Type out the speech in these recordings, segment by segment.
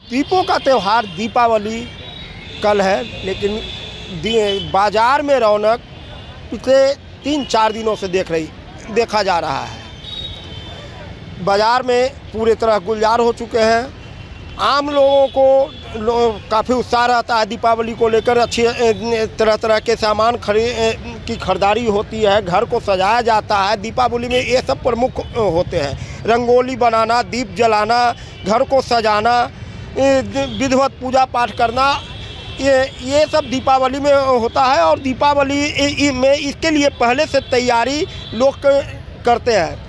दीपों का त्यौहार दीपावली कल है, लेकिन बाज़ार में रौनक पिछले 3-4 दिनों से देखा जा रहा है। बाज़ार में पूरे तरह गुलजार हो चुके हैं। आम लोगों को काफ़ी उत्साह रहता है दीपावली को लेकर। अच्छी तरह तरह के सामान की खरीदारी होती है, घर को सजाया जाता है। दीपावली में ये सब प्रमुख होते हैं, रंगोली बनाना, दीप जलाना, घर को सजाना, विधिवत पूजा पाठ करना, ये सब दीपावली में होता है। और दीपावली में इसके लिए पहले से तैयारी लोग करते हैं।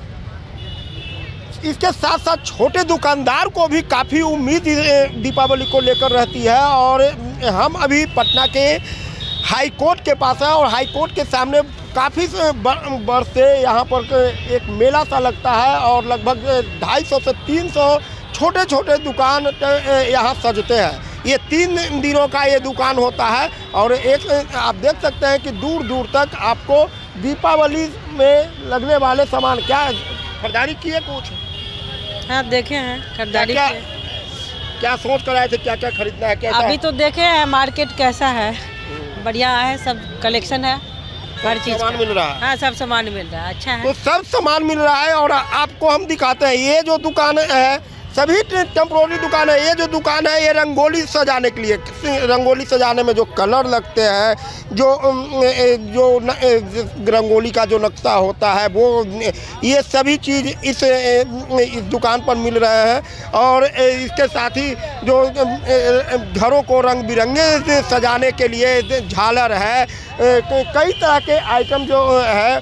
इसके साथ साथ छोटे दुकानदार को भी काफ़ी उम्मीद दीपावली को लेकर रहती है। और हम अभी पटना के हाई कोर्ट के पास हैं और हाई कोर्ट के सामने काफ़ी वर्ष से यहाँ पर एक मेला सा लगता है और लगभग 250 से 300 छोटे छोटे दुकान यहाँ सजते हैं। ये 3 दिनों का ये दुकान होता है और एक आप देख सकते हैं कि दूर दूर तक आपको दीपावली में लगने वाले सामान क्या खरीदारी किए कुछ? हाँ, देखे हैं खरीदारी। क्या सोच कर आए थे, क्या क्या खरीदना है? कैसा अभी तो देखे हैं मार्केट कैसा है, बढ़िया है, सब कलेक्शन है, हर चीज सामान मिल रहा है। हाँ, सब सामान मिल रहा है, अच्छा है। तो सब सामान मिल रहा है और आपको हम दिखाते हैं। ये जो दुकान है सभी टेम्पोररी दुकान है। ये जो दुकान है ये रंगोली सजाने के लिए, रंगोली सजाने में जो कलर लगते हैं, जो रंगोली का जो नक्शा होता है वो, ये सभी चीज़ इस दुकान पर मिल रहे हैं। और इसके साथ ही जो घरों को रंग बिरंगे सजाने के लिए झालर है, कई तरह के आइटम जो है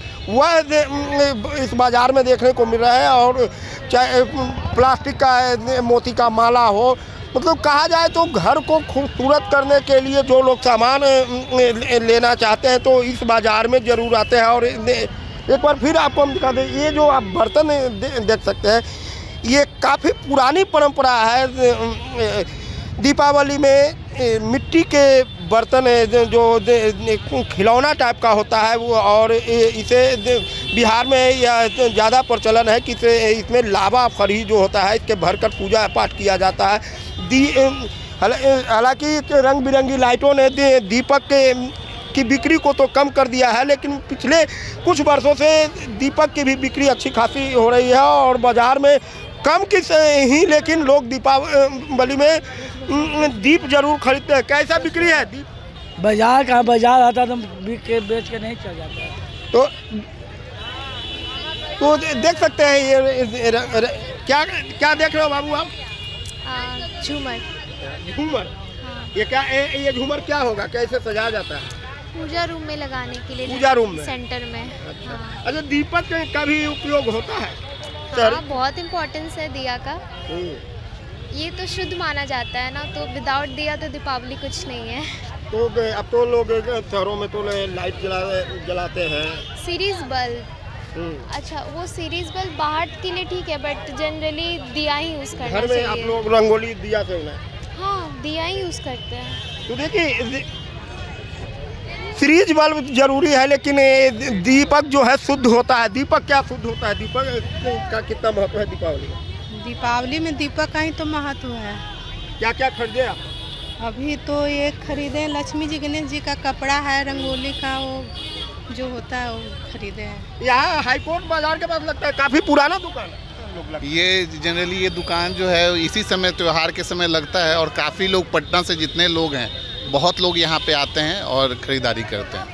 वह इस बाज़ार में देखने को मिल रहा है। और चाहे प्लास्टिक का मोती का माला हो, मतलब कहा जाए तो घर को खूबसूरत करने के लिए जो लोग सामान लेना चाहते हैं तो इस बाज़ार में ज़रूर आते हैं। और एक बार फिर आपको हम दिखा दें, ये जो आप बर्तन देख सकते हैं ये काफ़ी पुरानी परंपरा है। दीपावली में मिट्टी के बर्तन जो खिलौना टाइप का होता है वो, और इसे बिहार में या ज़्यादा प्रचलन है कि इसमें लावा फरी जो होता है इसके भरकर पूजा पाठ किया जाता है। हालांकि रंग बिरंगी लाइटों ने दीपक की बिक्री को तो कम कर दिया है, लेकिन पिछले कुछ वर्षों से दीपक की भी बिक्री अच्छी खासी हो रही है। और बाज़ार में कम की ही लेकिन लोग दीपावली में दीप जरूर खरीदते हैं। कैसा बिक्री है दीप? बाजार का बाजार आता तो बेच के नहीं चल जाता है। तो देख सकते हैं ये क्या क्या देख रहे हो बाबू आप? झूमर। झूमर? हाँ। ये झूमर क्या होगा, कैसे सजाया जाता है? पूजा रूम में लगाने के लिए। पूजा रूम में, सेंटर में। अच्छा। हाँ। अच्छा, दीपक का भी उपयोग होता है? हाँ, बहुत इम्पोर्टेंस है दिया का। ये तो शुद्ध माना जाता है ना, तो विदाउट दिया तो दीपावली कुछ नहीं है। तो अब तो लोग शहरों में तो लाइट जलाते हैं, सीरीज बल्ब। अच्छा, वो सीरीज बल्ब बाहर के लिए ठीक है, बट जनरली दिया ही यूज़ करना चाहिए। घर में आप लोग रंगोली दिया से ना? हाँ, दिया ही यूज़ करते हैं। तो देखिए सीरीज बल्ब जरूरी है, लेकिन दीपक जो है शुद्ध होता है। दीपक क्या शुद्ध होता है? दीपक का कितना महत्व है दीपावली में? दीपावली में दीपक का ही तो महत्व है। क्या क्या खरीदे आप? अभी तो ये खरीदे, लक्ष्मी जी गणेश जी का कपड़ा है, रंगोली का वो जो होता है वो खरीदे हैं। यहाँ हाईकोर्ट बाजार के पास लगता है, काफ़ी पुराना दुकान है। ये जनरली ये दुकान जो है इसी समय त्योहार के समय लगता है और काफ़ी लोग, पटना से जितने लोग हैं बहुत लोग यहाँ पे आते हैं और ख़रीदारी करते हैं।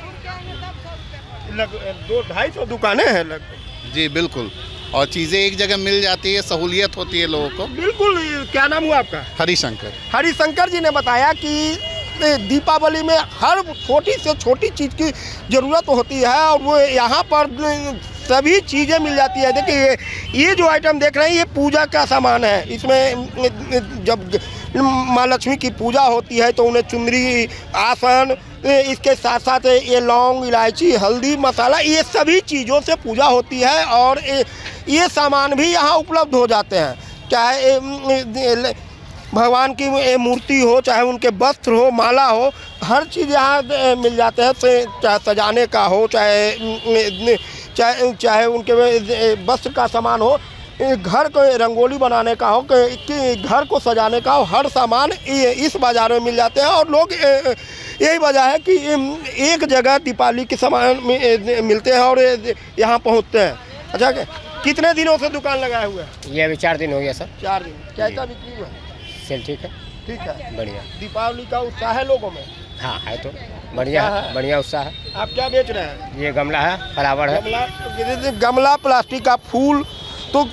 200-250 दुकानें हैं लगभग। जी बिल्कुल, और चीज़ें एक जगह मिल जाती है, सहूलियत होती है लोगों को। बिल्कुल। क्या नाम हुआ आपका? हरिशंकर। हरिशंकर जी ने बताया कि दीपावली में हर छोटी से छोटी चीज़ की ज़रूरत होती है और वो यहाँ पर सभी चीज़ें मिल जाती है। देखिए ये जो आइटम देख रहे हैं ये पूजा का सामान है। इसमें जब माँ लक्ष्मी की पूजा होती है तो उन्हें चुनरी, आसन, इसके साथ साथ ये लौंग, इलायची, हल्दी, मसाला, ये सभी चीज़ों से पूजा होती है। और ये सामान भी यहाँ उपलब्ध हो जाते हैं, चाहे भगवान की मूर्ति हो, चाहे उनके वस्त्र हो, माला हो, हर चीज़ यहाँ मिल जाते हैं। चाहे सजाने का हो, चाहे उनके वस्त्र का सामान हो, घर को रंगोली बनाने का हो कि घर को सजाने का हो, हर सामान इस बाज़ार में मिल जाते हैं। और लोग यही वजह है कि एक जगह दीपावली के सामान मिलते हैं और यहाँ पहुँचते हैं। अच्छा, कितने दिनों से दुकान लगाए हुए हैं? ये अभी 4 दिन हो गया सर। 4 दिन। कैसा बिक्री हुआ? सेल ठीक है, ठीक है, बढ़िया। दीपावली का उत्साह है लोगों में? हाँ है तो बढ़िया है, बढ़िया उत्साह है। आप क्या बेच रहे हैं? ये गमला है, फ्लावर है। गमला प्लास्टिक का फूल, तो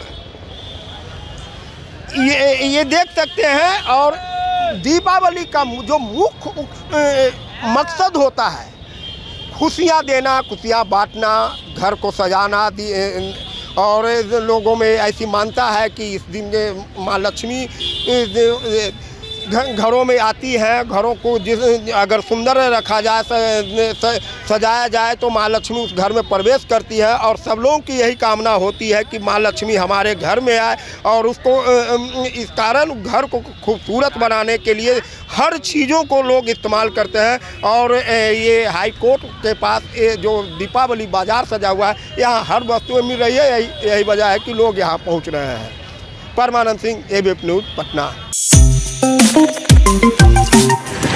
ये देख सकते हैं। और दीपावली का जो मुख्य मकसद होता है खुशियाँ देना, खुशियाँ बांटना, घर को सजाना। और लोगों में ऐसी मान्यता है कि इस दिन माँ लक्ष्मी घरों में आती है। घरों को अगर सुंदर रखा जाए, सजाया जाए, तो माँ लक्ष्मी उस घर में प्रवेश करती है। और सब लोगों की यही कामना होती है कि माँ लक्ष्मी हमारे घर में आए। और उसको इस कारण घर को खूबसूरत बनाने के लिए हर चीज़ों को लोग इस्तेमाल करते हैं। और ये हाई कोर्ट के पास ये जो दीपावली बाज़ार सजा हुआ है, यहाँ हर वस्तु मिल रही है। यही वजह है कि लोग यहाँ पहुँच रहे हैं। Parmanand Singh, ABP news, Patna.